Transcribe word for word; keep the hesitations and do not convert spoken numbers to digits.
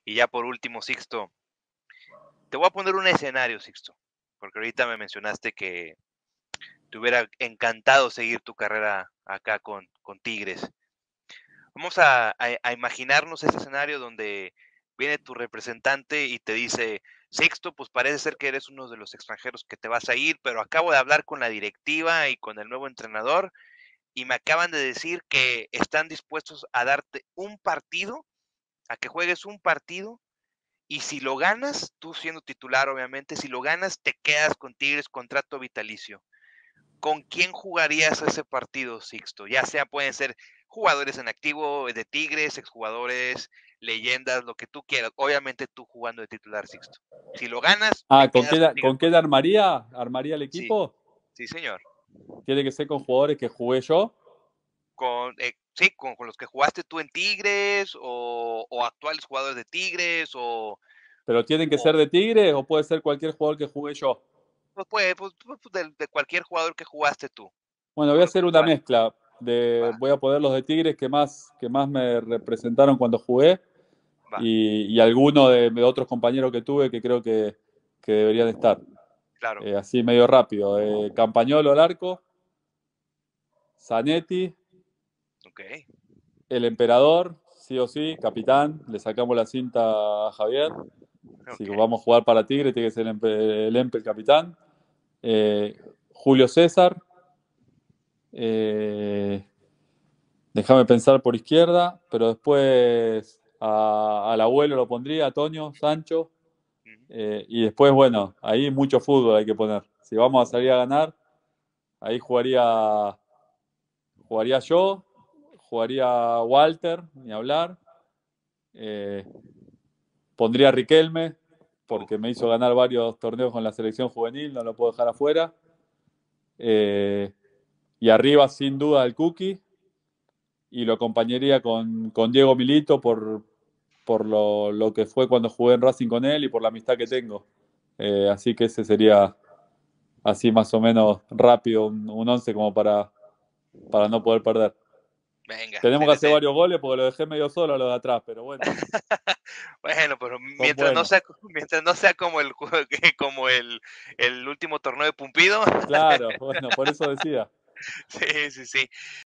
Y ya por último, Sixto, te voy a poner un escenario, Sixto, porque ahorita me mencionaste que te hubiera encantado seguir tu carrera acá con, con Tigres. Vamos a, a, a imaginarnos ese escenario donde viene tu representante y te dice, Sixto, pues parece ser que eres uno de los extranjeros que te vas a ir, pero acabo de hablar con la directiva y con el nuevo entrenador y me acaban de decir que están dispuestos a darte un partido, a que juegues un partido, y si lo ganas, tú siendo titular obviamente, si lo ganas te quedas con Tigres, contrato vitalicio. ¿Con quién jugarías ese partido, Sixto? Ya sea pueden ser jugadores en activo de Tigres, exjugadores, leyendas, lo que tú quieras. Obviamente tú jugando de titular, Sixto. Si lo ganas, te Ah, ¿con quedas qué, con la- Tigres. con qué la armaría? ¿Armaría el Sí, equipo? sí, señor. Tiene que ser con jugadores que jugué yo. Con, eh, sí, con, con los que jugaste tú en Tigres o, o actuales jugadores de Tigres o, ¿Pero tienen que o ser de Tigres o puede ser cualquier jugador que jugué yo? pues, pues, pues, pues, de, de cualquier jugador que jugaste tú, Bueno, voy a con los que hacer una jugaste. mezcla. De, Va, voy a poner los de Tigres que más, que más me representaron cuando jugué va, y, y algunos de, de otros compañeros que tuve que creo que, que deberían estar. claro. Eh, así medio rápido. Eh, Campañolo al arco, Zanetti, Ok, el emperador, sí o sí, capitán. Le sacamos la cinta a Javier. Si ok. vamos a jugar para Tigre, tiene que ser el Empe el, Empe, el capitán. Eh, Julio César. Eh, Déjame pensar por izquierda, pero después a- al abuelo lo pondría, a Toño, Sancho. Ujú. Eh, y después, bueno, ahí mucho fútbol hay que poner. Si vamos a salir a ganar, ahí jugaría, jugaría yo, jugaría Walter, ni hablar. Eh, Pondría a Riquelme, Uf, porque me hizo ganar varios torneos con la selección juvenil, no lo puedo dejar afuera. Eh, y arriba, sin duda, el Cookie. Y lo acompañaría con, con Diego Milito por, por lo, lo que fue cuando jugué en Racing con él y por la amistad que tengo. Eh, así que ese sería así más o menos rápido, un, un once como para, para no poder perder. venga, Tenemos se que le hacer te- varios goles porque lo dejé medio solo a los de atrás, pero bueno, Bueno, pero son mientras no buenos. sea, mientras no sea como el jue- que- como el, el último torneo de Pumpido. Claro, bueno, por eso decía. Sí, sí, sí.